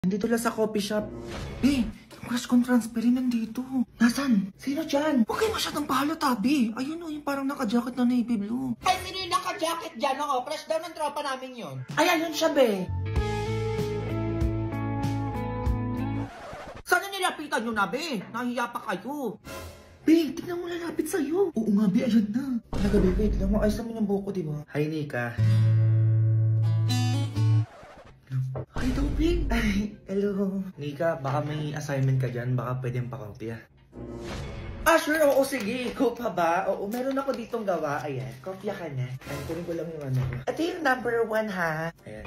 Nandito lang sa coffee shop. Be, yung crush kong transferin nandito. Nasaan? Sino dyan? Huwag kayo masyadong palo, Tabi. Ayun o, yung parang naka-jacket na navy blue. Ay, sino yung naka-jacket dyan? Oo, crush daw ng tropa namin yun. Ay, ayun siya, be. Sana nilapitan nyo na, be? Nahiya pa kayo. Be, tignan mo lalapit sa'yo. Oo nga, be, ayun na. Talaga, be, tignan mo. Ayos naman yung buko, diba? Hi, Nika. Hi daw, be. Ay, hello. Nika, baka may assignment ka dyan. Baka pwedeng pakopya. Ah, sure. Oo, sige. Ikaw pa ba? Oo, meron ako ditong gawa. Ayan, kopya ka na. Ay, kunin ko lang yung ano ko. Ito yung number 1, ha? Ayan.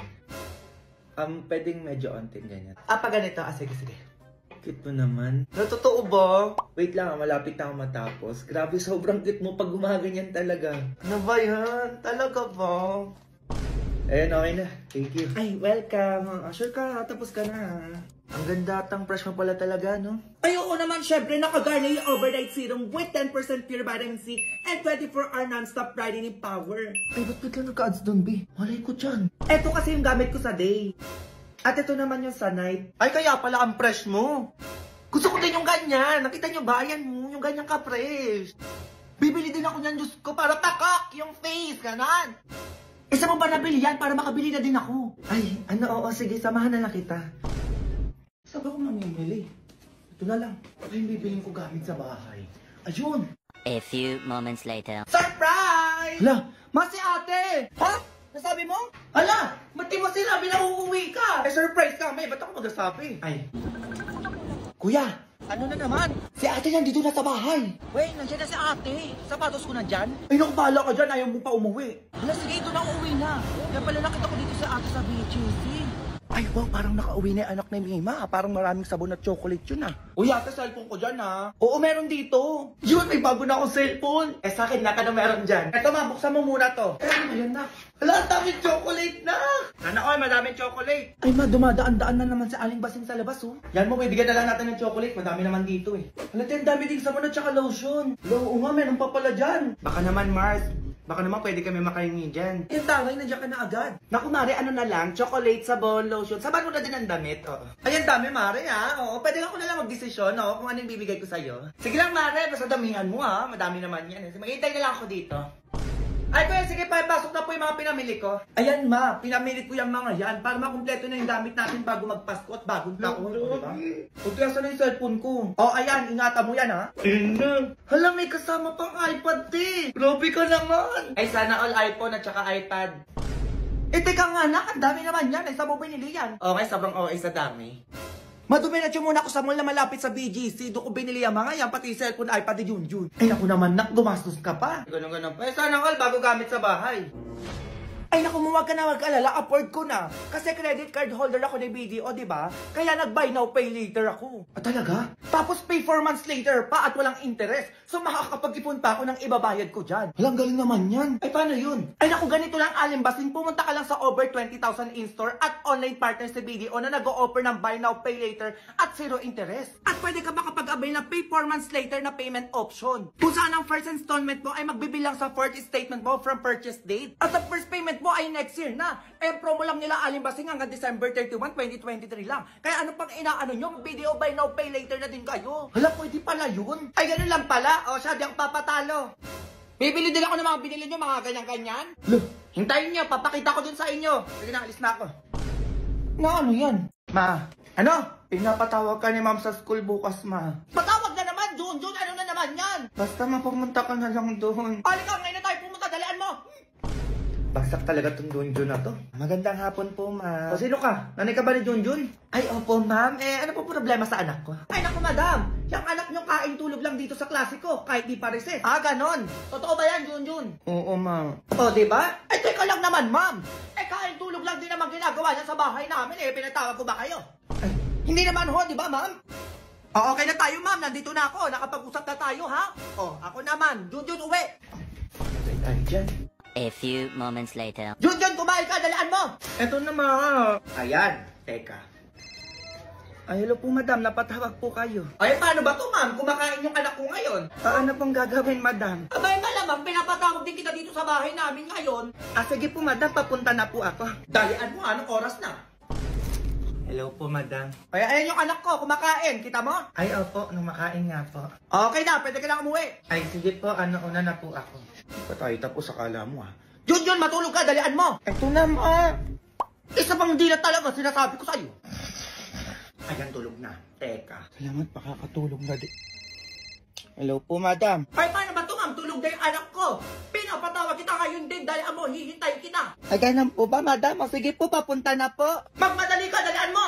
Pwedeng medyo onting ganyan. Ah, pa ganito. Ah, sige, sige. Cute mo naman. Totoo ba? Wait lang, malapit na ako matapos. Grabe, sobrang cute mo pag gumaganyan talaga. Ano ba yan? Talaga ba? Ayun, okay na. Thank you. Ay, welcome. Sure ka, tapos ka na. Ang ganda atang brush mo pala talaga, no? Ay, oo naman, syempre, naka-Garnier Overnight Serum with 10% pure vitamin C and 24-hour non-stop brightening power. Ay, ba't bigla nagka-ads doon, B? Malay ko dyan. Eto kasi yung gamit ko sa day. At ito naman yung sa night. Ay, kaya pala ang fresh mo. Gusto ko din yung ganyan. Nakita niyo ba? Yan mo, yung ganyan ka-fresh. Bibili din ako niyan, Diyos ko, para takak yung face, ganon. Isa mo ba nabili yan para makabili na din ako? Ay, ano, oo, sige, samahan na lang kita. Saan ba ko mamimili? Ito na lang. Ito yung bibiling ko gamit sa bahay. Ayun! A few moments later. Surprise! Hala! Masi ate! Ha? Nasabi mo? Hala! Ba't di mo sinabi na uuwi ka? Eh, surprise ka, may. Ba't ako magsasabi? Ay. Kuya! Ano na naman? Si ate nandito na sa bahay. Wait, nandiyan na si ate. Sapatos ko nandyan. Ay, naku, bahala ka dyan. Ayaw mo pa umuwi. Hala, sige, ito na uuwi na. Kaya pala nakita ko dito si ate sa BHC. Ay, wow, parang nakauwi na yung anak ni Mima. Parang maraming sabon at chocolate yun, ah. Uy, ate, cellphone ko dyan, ha? Oo, meron dito. Yun, may bago na akong cellphone. Eh, sa akin, naka na meron dyan. Eto, ma, buksan mo muna to. Eh, ano yan, na? Hala, ang daming chocolate na. Sana all, madaming chocolate. Ay, ma, dumadaan-daan na naman sa aling basing sa labas, oh. Yan mo, may bigyan na lang natin ng chocolate. Madami naman dito, eh. Hala, ang dami din sabon at saka lotion. Oo nga, meron pa pala dyan. Baka naman, Mars. Baka naman pwede kami makahingi dyan. Eh, tangay, nandiyan ka na agad. Naku, Mare, ano na lang? Chocolate, sabon, lotion. Saban mo na din ang damit, oo. Ay, ang dami, Mare, ha? Oo, pwede ako na lang mag-desisyon, oo, kung anong bibigay ko sa'yo. Sige lang, Mare, basta damihan mo, ha? Madami naman yan. Maghintay na lang ako dito. Ay, kuya, sige pa, pasok na po yung mga pinamili ko. Ayan, ma, pinamili ko yung mga yan para makumpleto na yung gamit natin bago magpasko at bagong taon, di ba? O, kaya saan yung cellphone ko? Oh, ayan, ingatan mo yan, ha? Hala, may kasama pang iPad, eh. Grabe ka naman. Ay, sana all iPhone at saka iPad. Eh, teka nga na, ang dami naman yan. Ay, saan mo binili yan? Okay, sobrang okay sa dami. Maduminat yung muna ako sa mall na malapit sa BGC. Doon ko binili ang mga yan, pati cellphone, iPad, Junjun. Ay, naku naman, nak, gumastos ka pa. Ganun. Eh, sana all bago gamit sa bahay. Ay, naku, huwag ka na mag-alala, afford ko na. Kasi credit card holder ako ni BDO, di ba? Kaya nag-buy now, pay later ako. Ah, talaga? Tapos pay 4 months later pa at walang interest. So makakapag-ipon pa ako ng ibabayad ko dyan. Walang galing naman yan. Ay, paano yun? Ay, naku, ganito lang, Alimbasing. Pumunta ka lang sa over 20,000 in-store at online partners sa BDO na nag-o-offer ng buy now, pay later at zero interest. At pwede ka makapag-avail ng pay 4 months later na payment option. Kung saan ang first installment mo ay magbibilang sa fourth statement mo from purchase date. At ang first payment mo ay next year na. Eh, promo lang nila Alimbasing hanggang December 31, 2023 lang. Kaya ano pang inaano nyo? Video buy now, pay later na din kayo. Hala, pwede pala yun. Ay, ganun lang pala. O, siya, di ako papatalo. Bibili din ako ng mga binili nyo, mga ganyan-ganyan. Look, Hintayin nyo, papakita ko din sa inyo. Sige na, alis na ako. na ano yan? Ma, ano? Pinapatawag ka ni ma'am sa school bukas, ma. Patawag na naman, Junjun, ano na naman yan? Basta mapumunta ka na lang doon. Halika, ngayon na tayo pumunta, dalian mo. Bagsak talaga tong Junjun na to. Magandang hapon po, ma'am. O, sino ka? Nanay ka ba ni Junjun? Ay, opo, ma'am. Eh, ano po problema sa anak ko? Ay, naku, madam. Yung anak nyo kain tulog lang dito sa klase ko, kahit di pa recess. Ah, ganon. Totoo ba yan, Junjun? Oo, ma'am. O, diba? Ay, teka lang naman, ma'am. Eh, kain tulog lang din naman ginagawa niya sa bahay namin. Eh, pinatawag ko ba kayo? Ay, Hindi naman ho, di ba, ma'am? O, okay na tayo, ma'am. Nandito na ako. Nakapag-usap na tayo, ha? O, ako naman. Junjun, uwi. patay tayo dyan. A few moments later. Junjun, kumain ka. Dalian mo. Eto na, ma. Ayan. Teka. Ay, hello po, madam. Napatawag po kayo. Ay, paano ba to, ma'am? Kumakain yung anak ko ngayon. Paano pong gagawin, madam? Abay, malamang pinapatawag din kita dito sa bahay namin ngayon. Ah, sige po, madam. Papunta na po ako. Dalian mo, anong oras na? Hello po, madam. Ay, ayan yung anak ko, kumakain. Kita mo? Ay, opo, numakain nga po. Okay na, pwede ka na umuwi. Ay, sige po, una na po ako. Patay, tapos akala mo Jun, matulog ka, dalian mo. Ito na, ma. Isa pang di na talaga, sinasabi ko sa'yo. Ayan, tulog na. Teka. Salamat, makakatulog na di. Hello po, madam. Ay, paano ba ito, ma'am? Tulog na yung anak ko. Pinapatawag kita ngayon din, dalian mo, hihintay kita. Ay, ganun po ba, madam? O, sige po, papunta na po. Magmadali ka, dalian mo.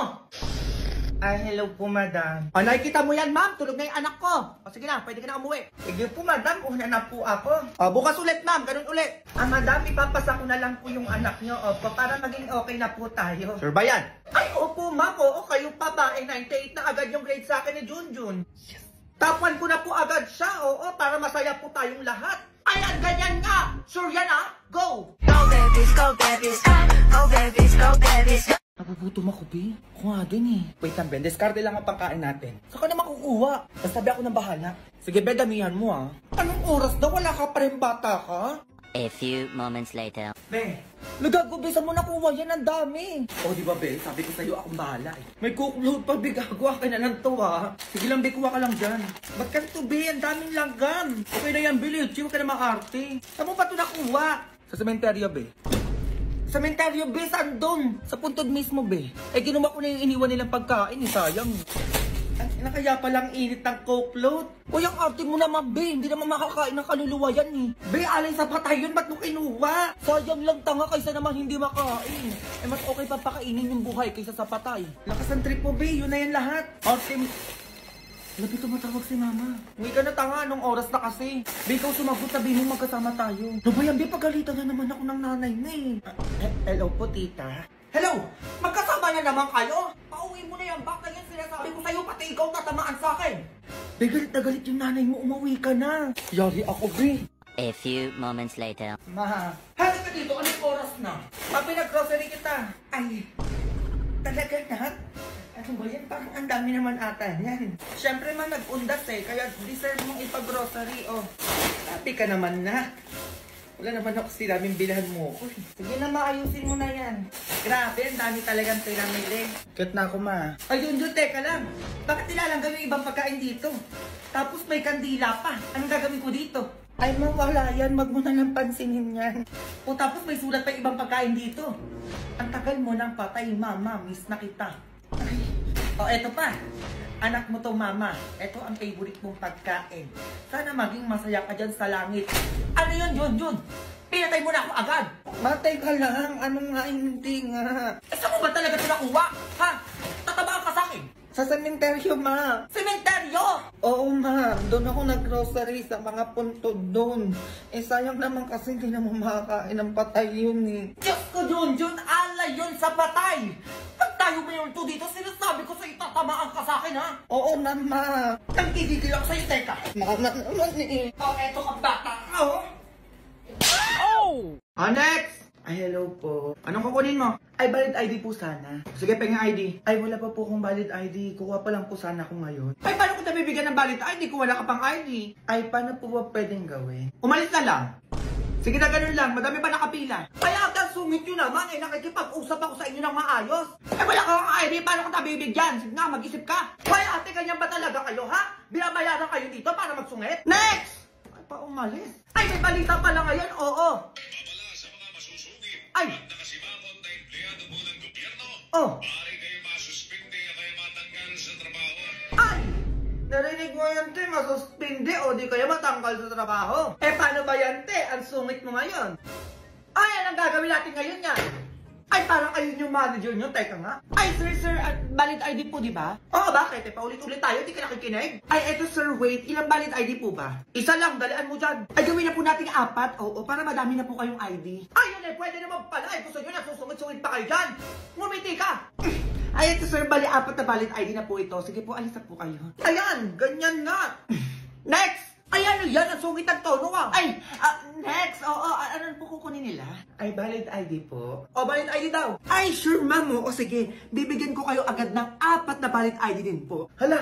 Ay, hello po, madam. O, nakikita mo yan, ma'am. Tulog na yung anak ko. O, sige na, pwede ka na umuwi. Sige po, madam, una na po ako. O, bukas ulit, ma'am. Ganun ulit. Madam, ipapasa ko na lang po yung anak nyo, opo, para maging okay na po tayo. Sure ba yan? Ay, opo, ma'am, oo, kayo pa ba? 98 na agad yung grade sa akin ni Junjun. Yes. Tapuan ko na po agad siya, oo, para masaya po tayong lahat. Ayan, ganyan nga. Sure yan, Go! Go babies, go babies, go babies, go babies. Nagugutom ako, B. Ako nga din Wait lang, Ben. Discarte lang ang pagkain natin. Saan ka na makukuha? Basta sabi ako ng bahala. Sige, Ben, damihan mo, Anong oras daw? Wala ka pa rin bata ka? A few moments later. Be, nagagubisa mo nakuha yan, ang dami. O, di ba, Be? Sabi ko sa'yo, akong bahala May cookload pa, Be. Gagawa ka na ng to, Sige lang, Be. Kuha ka lang dyan. Ba't ka ito, Be? Ang daming langgam. Okay na yan, Billy. Huwag ka na maarte. Saan mo ba ito nakuha? Sa sementeryo, Be. Sementeryo, Be. Saan doon? Sa puntod mismo, Be. Ginawa ko na yung iniwan nilang pagkain, sayang. Ay, kaya palang init ng cookload. Uy, ang arte mo naman, Be. Hindi naman makakain ng kaluluwa yan, Be, alay sa patay yun. Ba't mo kinuha? Sayang lang tanga kaysa naman hindi makain. Mas okay pa pakainin yung buhay kaysa sa patay. Lakas ng trip mo, Be. Yun na yan lahat. Arte mo. Labi tumatawag si Mama. Uy ka na tanga. Anong oras na kasi? Be, ikaw sumagot. Sabihin mo magkasama tayo. No ba yan, Be? Pagalitan na naman ako ng nanay mo, Hello po, tita. Hello! Magkasama na naman kayo? Pauwi mo na yan. Baka yan sinasabi ko sa'yo, pati ikaw tatamaan sa akin. Be, galit na galit yung nanay mo. Umuwi ka na. Yari ako, Be. A few moments later. Ma, halika ka dito. Anong oras na? Pinag-grocery kita. Ay, talaga na? Ano ba yan? Parang ang dami naman ata yan. Siyempre man, nag-undas kaya deserve mong ipag-grocery, Happy ka naman na. Wala naman ako sinabing bilhan mo ko. Sige na, maayusin mo na yan. Grabe, ang dami talagang pinamili. Cute na ako, ma. Ayun, teka lang. Bakit nilalanggan yung ibang pagkain dito? Tapos may kandila pa. Anong gagawin ko dito? Ay, ma, wala yan. Wag mo na lang pansinin yan. O tapos may sulat pa ibang pagkain dito. Ang tagal mo nang patay, Mama. Miss na kita. Ay. O, eto pa. Anak mo to, Mama. Ito ang favorite mong pagkain. Sana maging masaya ka dyan sa langit. Ano yun, Jun? Pinatay mo na ako agad. Matay ka lang. Ano nga, hindi nga. Saan mo ba talaga ito nakuha? Ha? Tatabaan ka sa akin? Sa sementeryo, ma. Sementeryo! Oo, ma. Doon ako nag-grocery sa mga puntod doon. Sayang naman kasi hindi naman makakain ng patay yun, Diyos ko, Jun! Alay yun sa patay! Pag tayo mo yun to dito, sinasabi ko sa'yo, tatamaan ka sa akin, ha? Oo na, ma. Nagkikigil ako sa'yo, teka. Mama naman, O, eto ka bata ka, next! Ay, hello po. Anong kukunin mo? Ay, valid ID po sana. Sige, penga ID. Ay, wala pa po akong valid ID. Kuha pa lang po sana ako ngayon. Ay, paano ko nabibigyan ng valid ID kung wala ka pang ID? Ay, paano po ba pwedeng gawin? Umalis na lang. Sige na, ganun lang. Madami pa nakapila. Kaya agad sungit yun naman. Nakikipag-usap ako sa inyo ng maayos. Ay, wala ka kang ID. Paano ko nabibigyan? Sige nga, mag-isip ka. Kaya ate, ganyan ba talaga kayo, ha? Binabayaran kayo dito para magsungit? Next! Ay, pa umalis. Ay, may balita pala ngayon. Oo. Ay! Nakasimamon na empleyado mo ng gobyerno, Oh! maaari kayo masuspindi o kayo matanggal sa trabaho. Ay! Narinig mo yan, te, masuspindi o di kaya matanggal sa trabaho. Paano ba yan, te? Ang sungit mo ngayon. Ay, anong gagawin natin ngayon yan? Ay, parang ayun yung manager nyo. Teka nga. Ay, sir, valid ID po, di ba? Oo, bakit? Paulit-ulit tayo, di ka nakikinig? Ay, eto, sir, wait. Ilang valid ID po ba? Isa lang, dalian mo dyan. Ay, gawin na po natin 4. Oo, para madami na po kayong ID. Ayun pwede naman pala. Ay, gusto nyo na, susungit-sungit pa kayo dyan. Ngumiti ka. Ay, ito, sir, 4 na valid ID na po ito. Sige po, alis na po kayo. Ayan, ganyan nga. Next! Ay, ano yan? Ang sungit ang tono, Ay, next. Oo, ano po kukunin nila? Ay, valid ID po. O, valid ID daw. Ay, sure, ma'am. O, sige. Bibigyan ko kayo agad ng 4 na valid ID din po. Hala,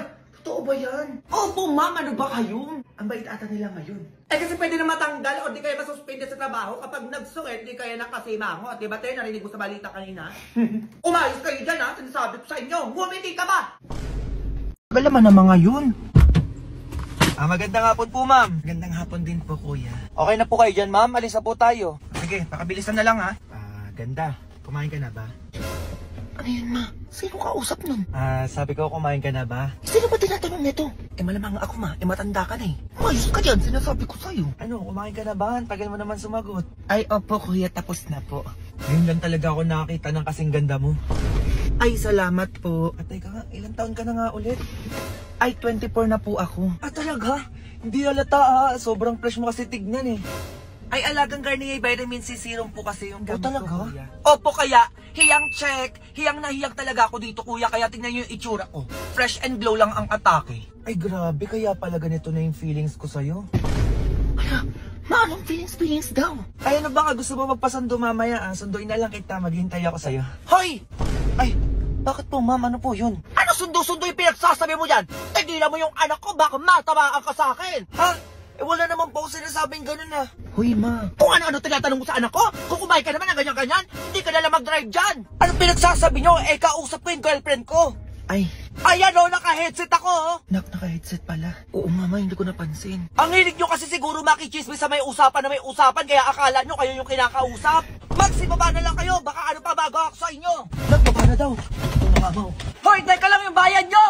Totoo ba yan? Opo, ma'am. Ano ba kayo? Ang bait ata nila ngayon. Eh kasi pwede na matanggal o di kaya masuspende sa trabaho kapag nagsuket, di kaya nakasimango. At diba tayo, narinig mo sa balita kanina? Umayos kayo dyan ha, sinasabi ko sa inyo. Bumiti ka ba? Galaman ng mga yun. Magandang hapon po, ma'am. Magandang hapon din po, kuya. Okay na po kayo dyan, ma'am. Alis na po tayo. Sige, pakabilisan na lang ha. Ganda. Kumain ka na ba? Ano yun, ma? Sino kausap nun? Sabi ko, kumain ka na ba? Sino ba tinatanong nito? Malamang ako, ma. Matanda ka na eh. Mayos ka dyan, sinasabi ko sa'yo. Ano, kumain ka na ba? Tagal mo naman sumagot. Ay, opo, kuya. Tapos na po. Ngayon lang talaga ako nakakita ng kasing ganda mo. Ay, salamat po. Teka nga, ilang taon ka na nga ulit? Ay, 24 na po ako. Talaga? Hindi halata sobrang fresh mo kasi tignan eh. Ay, alagang Garnier Vitamin C Serum po kasi yung gamit talaga? ko, kuya. Opo, kaya, hiyang check. Hiyang na hiyang talaga ako dito, kuya. Kaya tingnan niyo yung itsura ko. Fresh and glow lang ang atake. Ay, grabe. Kaya pala ganito na yung feelings ko sa'yo. Ma, anong feelings daw? Ay, ano baka gusto mo magpasundo mamaya? Sunduin na lang kita. Maghihintay ako sa'yo. Hoy! Ay, bakit po, ma'am? Ano po yun? Ano sundo-sundo yung pinagsasabi mo dyan? Tigilan mo yung anak ko, baka matamaan ka sa akin. Ha? Wala naman po ako sinasabing ganun ah. Hoy, ma. Kung ano-ano tinatanong mo sa anak ko, kung kumain ka naman ng ganyan-ganyan, hindi ka na lang mag-drive dyan. Anong pinagsasabi nyo? Kausap ko yung girlfriend ko. Ay, Ayan o, naka-headset ako oh. naka-headset pala. Oo, mama, hindi ko napansin. Ang hilig nyo kasi siguro makichismis sa may usapan na may usapan, kaya akala nyo kayo yung kinakausap. Magsibaba na lang kayo, baka ano pa bago ako sa inyo. Nagbaba na daw. Ito na nga, ma. Hoy, teka lang yung bayad nyo!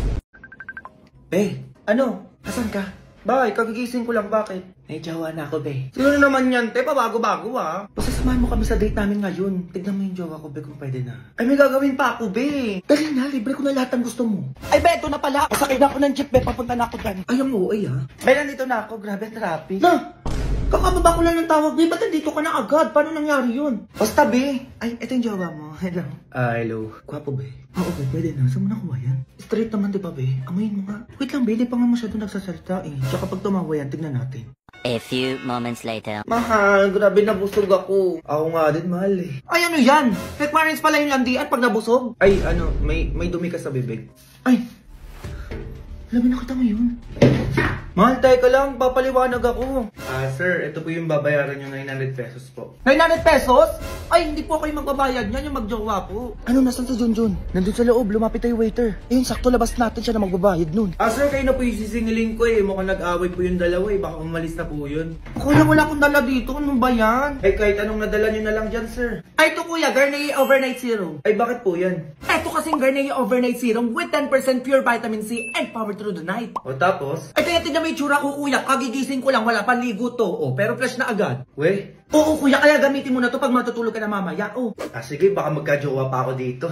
Ano? Asan ka? Bakit? Kagigising ko lang, bakit? May jowa na ako, be. Sino naman yan, te? Pabago-bago ah. Basta samahan mo kami sa date namin ngayon. Tignan mo yung jowa ko, be, kung pwede na. Ay, may gagawin pa ako, be. Dali na, libre ko na lahat ng gusto mo. Ay, be, ito na pala. Sakay na ako ng jeep, be. Papunta na ako dyan. Ay, ang uay, ha? Be, nandito na ako. Grabe ang traffic. Na! Kakababa ko lang ng tawag, be. Ba't nandito ka na agad? Paano nangyari yun? Basta, be. Ay, ito yung jowa mo. Hello. Hello. Gwapo, be. Oo, be. Pwede na. Saan mo nakuha yan? Straight naman, di ba, be? Amayin mo nga. Wait lang, be. Di pa nga masyado nagsasalita, eh. Tsaka pag tumawa yan, tignan natin. A few moments later. Mahal, grabe nabusog ako. Ako nga din, mahal, eh. Ay, ano yan? Requirements pala yung landian pag nabusog. Ay, ano, may dumi ka sa bibig. Ay! Alam mo, nakita mo yun? Mahal, tayo ka lang. Papaliwanag ako. Sir, ito po yung babayaran nyo 900 pesos po. 900 pesos? Ay, hindi po kayo magbabayad niyan, yung magjowa po. Ano, nasan si Junjun? Nandun sa loob, lumapit tayo waiter. Ayun, sakto labas natin siya na magbabayad nun. Sir, kayo na po yung sisingiling ko eh. Mukhang nag-away po yung dalawa eh. Baka umalis na po yun. Kuya, wala akong dala dito. Ano ba yan? Ay, kahit anong nadala nyo na lang dyan, sir. Ay, ito kuya, Garnier Overnight Serum. Ay, bakit po yan? Ito kasing Garnier Overnight Serum with 10% pure vitamin C and power through the night. O tapos? Ay, kaya tignan mo yung tsura ko kuya. Kagigising ko lang, wala pang ligo to. Oh, pero fresh na agad. We? Oo kuya, kaya gamitin mo na to pag matutulog ka na mamaya. Oh. Sige, baka magka-jowa pa ako dito.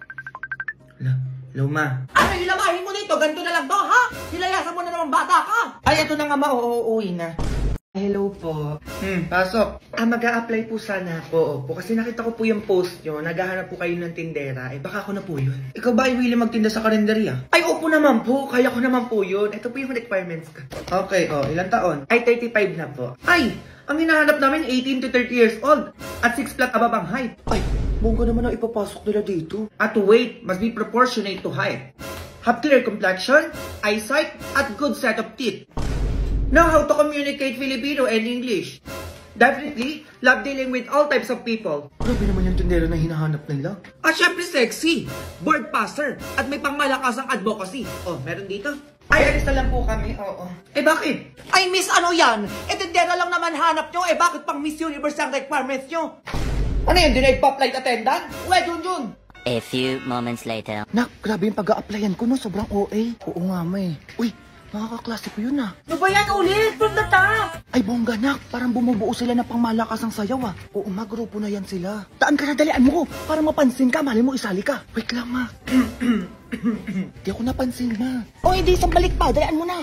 Luma. Ano hilamahin mo dito? Ganito na lang to, ha? Hilayasan mo na naman bata ka. Ay, ito na nga mauuwi na. Hello po. Pasok. Mag-a-apply po sana ako. Opo, kasi nakita ko po yung post nyo. Naghahanap po kayo ng tindera. Baka ako na po yun. Ikaw ba ay willing magtinda sa karinderya? Ay, opo naman po. Kaya ko naman po yun. Ito po yung requirements ko. Okay, ilang taon? Ay, 35 na po. Ay, ang hinahanap namin 18 to 30 years old. At 6 flat above ang height. Ay, bongga naman ang ipapasok nila dito. At weight must be proportionate to height. Have clear complexion, eyesight, at good set of teeth. Know how to communicate Filipino and English. Definitely, love dealing with all types of people. Grabe naman yung tindero na hinahanap nila. At syempre sexy, board passer, at may pangmalakasang advocacy. Oh, meron dito? Ay, alis na lang po kami, oo. Bakit? Ay, miss, ano yan? Tindera lang naman hanap nyo. Bakit pang Miss Universe ang requirements nyo? Ano yan, dinay pa flight attendant? Uwe, Junjun! A few moments later. Nak, grabe yung pag-a-applyan ko, no? Sobrang OA. Oo nga, may. Uy, nakakaklase ko yun, ah. Ano ba yan ulit? From the top! Ay, bongga, nak. Parang bumubuo sila na pangmalakasang sayaw, ah. Oo, magrupo na yan sila. Daan ka na, dalian mo ko. Para mapansin ka, mali mo isali ka. Wait lang, ma. Di ako napansin, ma. O hindi, isang balik pa. Dalian mo na.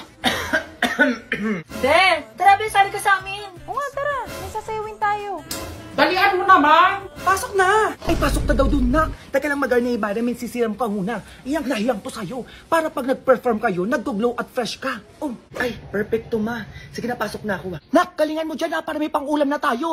De, tara be, sali ka sa amin. Oo nga, tara. May sasayawin tayo. Dalian mo naman! Pasok na! Ay, pasok na daw dun na. Teka lang mag-Garnier Vitamin C Serum ka muna. Iyang na iyang to sa'yo. Para pag nag-perform kayo, nag-glow at fresh ka. Oh, Ay, perfecto, ma. Sige na, pasok na ako, ah. nak, galingan mo dyan ha, para may pang-ulam na tayo.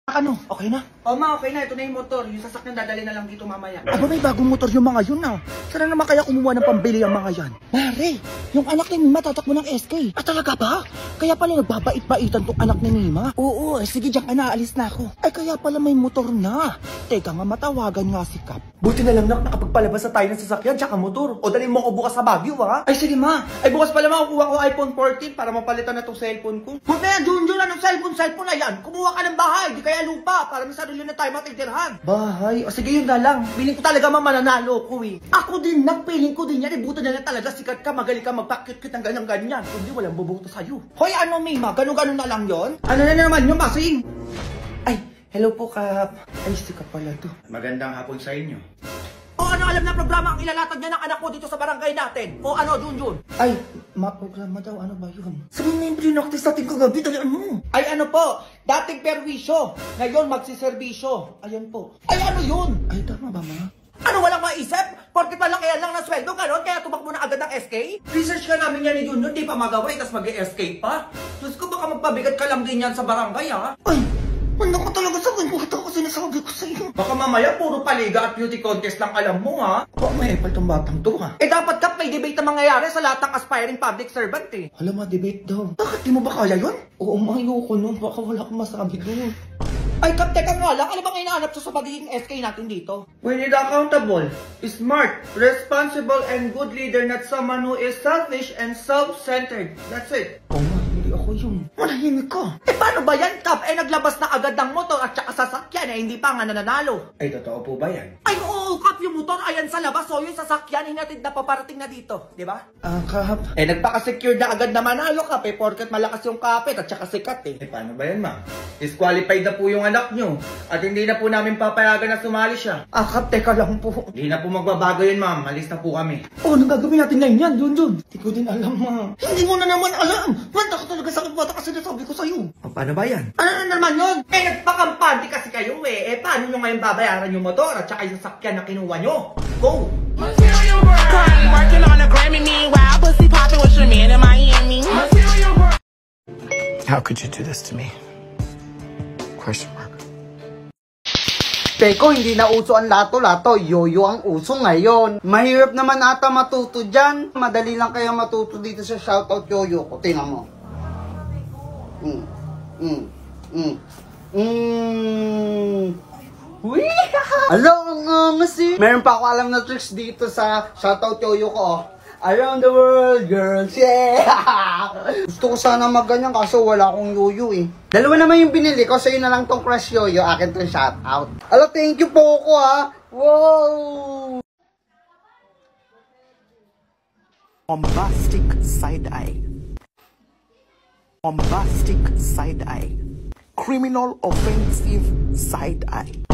Ano? Okay na? O ma, okay na. Ito na yung motor. Yung sasakyan dadali na lang dito mamaya. Aba, may bagong motor yung mga yun ah. Sana naman kaya kumuha ng pambili ang mga yan? Mare, yung anak ni Mima tatakbo ng SK. Ah, talaga ba? Kaya pala nagbabait-baitan tong anak ni Mima? Oo, sige diyan ka na, alis na ako. Ay, kaya pala may motor na. Teka nga, matawagan nga si Kap. Buti na lang nakapagpalabas na tayo ng sasakyan tsaka motor. O dali mo ako bukas sa Baguio ha? Ay, sige ma. Ay, bukas pala makukuha ko iPhone 14 para mapalitan na tong cellphone ko. Huwag na yan, Junjun, anong cellphone na yan? Kumuha ka ng bahay, di kaya lupa, para may sarili na tayo matitirhan. Bahay? O sige, yun na lang. Feeling ko talaga mananalo ko eh. Ako din, nagpiling ko din yan. Buto na lang talaga, sikat ka, magaling ka, magpakit-kit ng ganyan-ganyan. Kundi walang boboto sa'yo. Hoy, ano Mima, ganun-ganun na lang yon? Ano na naman yung basing? Ay, hello po Kap. Ay, sikat pala to. Magandang hapon sa inyo. O ano alam na programa ang ilalatag niya ng anak mo dito sa barangay natin? O ano, Junjun? Ay, maprograma daw. Ano ba yun? Sabihin na yung pinaktis natin kagabi, dalian mo. Ay ano po, dating perwisyo, ngayon magsiservisyo. Ayan po. Ay ano yun? Ay, tama ba ma? Ano walang maisip? Porke pala kaya lang ng sweldo, ganon? Kaya tumakbo na agad ng SK? Research ka namin yan ni Junjun, di pa magawa, tas mag-SK pa? Diyos ko, baka magpabigat ka lang din yan sa barangay, ha? Ay, ano ko talaga sa akin? Bakit ako sinasabi ko sa'yo? Baka mamaya puro paliga at beauty contest lang alam mo, ha? Baka may epal tong batang to ha? Eh dapat Kap, may debate na mangyayari sa lahat ng aspiring public servant, eh. Alam ma, debate daw. Bakit di mo ba kaya yun? Oo, ma, ayoko nun. Baka wala akong masabi doon. Ay, Kap, teka nga lang, ano bang hinahanap sa pagiging SK natin dito? We need accountable, smart, responsible, and good leader, not someone who is selfish and self-centered. That's it. Oo ma, hindi ako yun. Manahimik ka. Eh paano ba yan, Kap? Eh naglabas na agad ng motor at saka sasakyan, eh hindi pa nga nananalo. Ay, totoo po ba yan? Ay oo, Kap, yung motor ayan sa labas, so yung sasakyan hinatid na paparating na dito, di ba? Kap. Eh nagpaka-secure na agad na manalo, Kap, eh porket malakas yung kapit at saka sikat, eh. Eh, paano ba yan ma? Disqualified na po yung anak nyo. At hindi na po namin papayagan na sumali siya. Ah, Kap, teka lang po. Hindi na po magbabago yun ma'am. Malis na po kami. Oh, anong gagawin natin ngayon yan, Junjun? Hindi ko din alam ma. Hindi mo na naman alam. Manda ka talaga sa bata kasi nasabi ko sa'yo. O, paano ba yan? Ano na naman yun? Eh, nagpakampante kasi kayo eh. Eh, paano nyo ngayon babayaran yung motor at saka yung sasakyan na kinuha nyo? Go! Currently working on a Grammy, meanwhile, pussy popping with your man in Miami. How could you do this to me? Question mark. Teko, hindi na uso ang lato-lato. Yoyo ang uso ngayon. Mahirap naman ata matuto dyan. Madali lang kaya matuto dito sa shoutout yoyo ko. Tingnan mo. Uy! Alo, ang angas eh. Meron pa ako alam na tricks dito sa shoutout yoyo ko. Oh. Around the world, girls, yeah! Gusto ko sana magganyan kaso wala akong yoyo eh. Dalawa naman yung binili ko, sa'yo na lang tong crush yoyo, akin tong shoutout. Alo, thank you po ko ha! Wow! Bombastic side eye. Bombastic side eye. Criminal offensive side eye.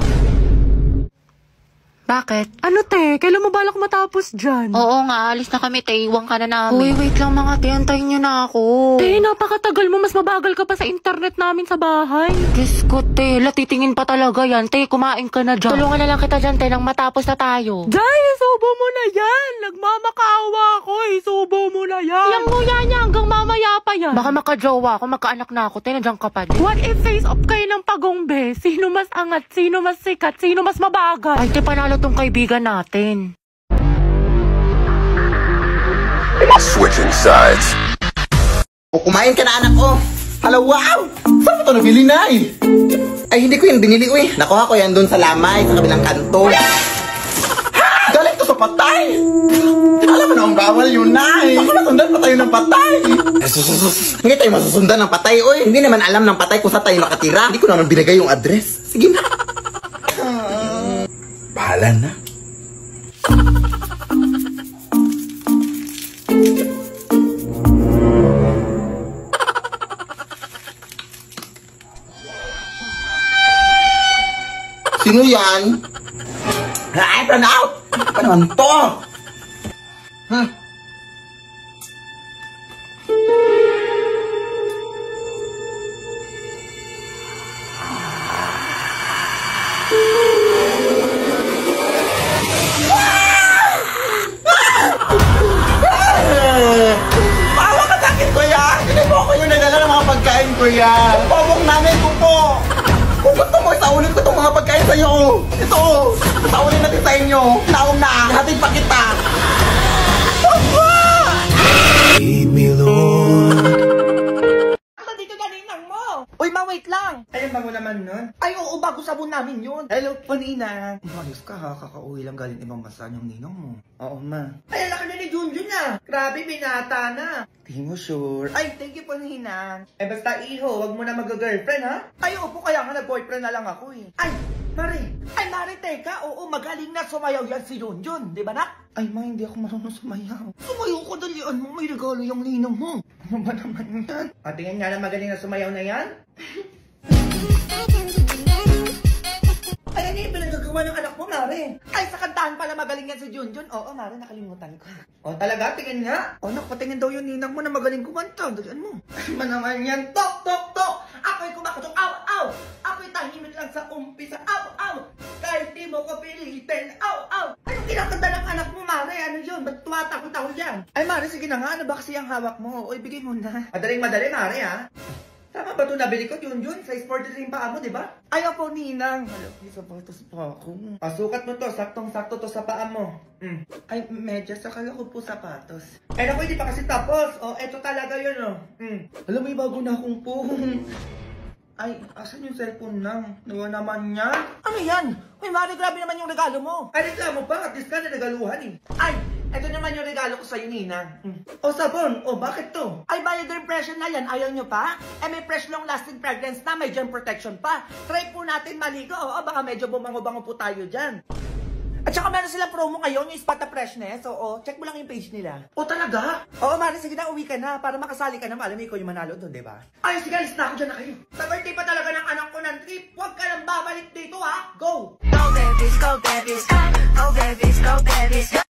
Bakit? Ano te? Kailan mo balak matapos dyan? Oo nga, alis na kami, te. Iwan ka na namin. Uy, wait lang mga te. Antayin nyo na ako. Te, napakatagal mo. Mas mabagal ka pa sa internet namin sa bahay. Diyos ko, te. Latitingin pa talaga yan. Te, kumain ka na dyan. Tulungan na lang kita dyan, te, nang matapos na tayo. Jay, isubo mo na yan. Nagmamakaawa ako. Isubo mo na yan. Yang nguya niya hanggang mamaya pa yan. Baka makajowa ako, magkaanak na ako, te. Nandiyan ka pa din. What if face off kayo ng pagongbe? Sino mas angat? Sino mas sikat? Sino mas mabagal? Ay, te, panalo tong kaibigan natin. Switching sides. Kumain ka na anak ko. Hello, wow! Saan mo ito nabili na eh? Ay, hindi ko yan binili ko eh. Nakuha ko yan doon sa lamay, sa kabilang kanto. Galing to sa patay! Alam mo na ang bawal yun na eh. Baka masundan pa tayo ng patay. Hindi tayo masusundan ng patay, oy. Hindi naman alam ng patay kung saan tayo nakatira. Hindi ko naman binigay yung address. Sige na. Bahala na. Sino yan? Ay, turn out! Ano naman to? Bawa ka sa akin, kuya! Hindi po ako yung nagdala ng mga pagkain, kuya! Pobong namin po po! Kung gusto mo sa'yo. Ito, tawarin natin sa inyo. Naong na, hatid pa kita. Lead me, Lord. Dito na ninang mo. Uy, ma-wait lang. Ayun, bago naman nun. Ay, oo, bago sabon namin yun. Hello po, Ninang. Ayos ka ha, kakauwi lang galing ibang bansa yung ninang mo. Oo, ma. Ay, laki na ni Junjun na. Grabe, binata na. Di mo sure. Ay, thank you po, Ninang. Eh, basta iho, wag mo na mag-girlfriend, ha? Ay, opo, kaya nga nag-boyfriend na lang ako eh. Ay, Mari, teka, oo, magaling na sumayaw yan si Junjun, di ba nak? Ay, ma, hindi ako marunong sumayaw. Sumayaw ko, dalian mo, may regalo yung ninang mo. Ano ba naman yan? At tingin nga na magaling na sumayaw na yan? Ay, ano yung pinagagawa ng anak mo, Mari? Ay, sa kantahan pala magaling yan si Junjun. Oo, Mari, nakalimutan ko. O, talaga? Tingin nga? O, patingin daw yung ninang mo na magaling kumanta. Dalian mo. Ay, ba naman yan? Tok, tok, tok! Ako'y kumakatok, aw, aw! Ako'y tahimik lang sa umpisa, aw, aw! Kahit di mo ko pilitin, aw, aw! Anong kinakanta ng anak mo, Mari? Ano yun? Ba't tumatakot-takot yan? Ay, Mari, sige na nga. Ano ba kasi ang hawak mo? O, ibigay mo na. Madaling-madali, Mari, ha? Tama ba ito nabili ko, Junjun? Size 43 yung paa mo, di ba? Ayaw po, ninang. May sapatos pa ako. Pasukat mo to, saktong-sakto to sa paa mo. Ay, medyas, akala ko po sapatos. Eh, naku, hindi pa kasi tapos. O, eto talaga yun, o. Alam mo, may bago na akong phone. Ay, asan yung cellphone lang? Nawa naman yan. Ano yan? Uy, Mari, grabe naman yung regalo mo. Ay, reklamo pa. At least ka na nagaluhan, eh. Ay, ito naman yung regalo ko sa'yo, ninang. O, sabon. O, bakit to? Ay, bioderm-impression na yan. Ayaw nyo pa? Eh, may fresh long-lasting fragrance na, may germ protection pa. Try po natin maligo. Oo, baka medyo bumango-bango po tayo dyan. At saka meron silang promo ngayon, yung Spot the Freshness. Oo, check mo lang yung page nila. O, talaga? Oo, Mari, sige na, uwi ka na. Para makasali ka na, alam mo, ikaw yung manalo doon, di ba? Ay, sige, alis na ako dyan na kayo. Sa birthday pa talaga ng anak ko ng trip, huwag ka nang babalik dito, ha? Go! Go babies, go babies, go babies, go babies.